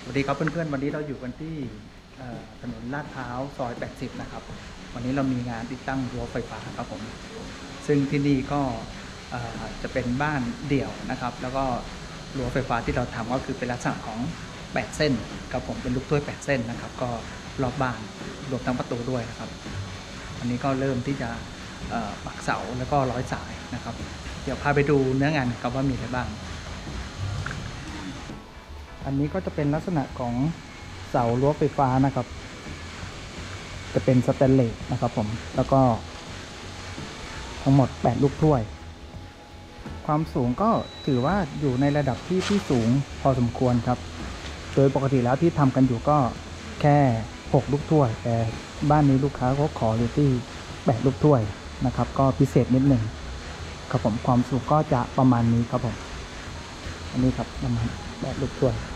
สวัสดีครับเพื่อนๆวันนี้เราอยู่กันที่ถนนลาดพร้าวซอย80นะครับวันนี้เรามีงานติดตั้งรั้วไฟฟ้าครับผมซึ่งที่นี่ก็จะเป็นบ้านเดี่ยวนะครับแล้วก็รั้วไฟฟ้าที่เราทำก็คือเป็นลักษณะของ8เส้นครับผมเป็นลูกถ้วย8เส้นนะครับก็รอบบ้านรวมทั้งประตูด้วยนะครับวันนี้ก็เริ่มที่จะปักเสาแล้วก็ร้อยสายนะครับเดี๋ยวพาไปดูเนื้องานครับว่ามีอะไรบ้างอันนี้ก็จะเป็นลักษณะของเสารั้วไฟฟ้านะครับจะเป็นสแตนเลสนะครับผมแล้วก็ทั้งหมด8ลูกถ้วยความสูงก็ถือว่าอยู่ในระดับที่สูงพอสมควรครับโดยปกติแล้วที่ทำกันอยู่ก็แค่6ลูกถ้วยแต่บ้านนี้ลูกค้าก็ขออยู่ที่8ลูกถ้วยนะครับก็พิเศษนิดหนึ่งครับผมความสูงก็จะประมาณนี้ครับผมอันนี้ครับประมาณ8ลูกถ้วย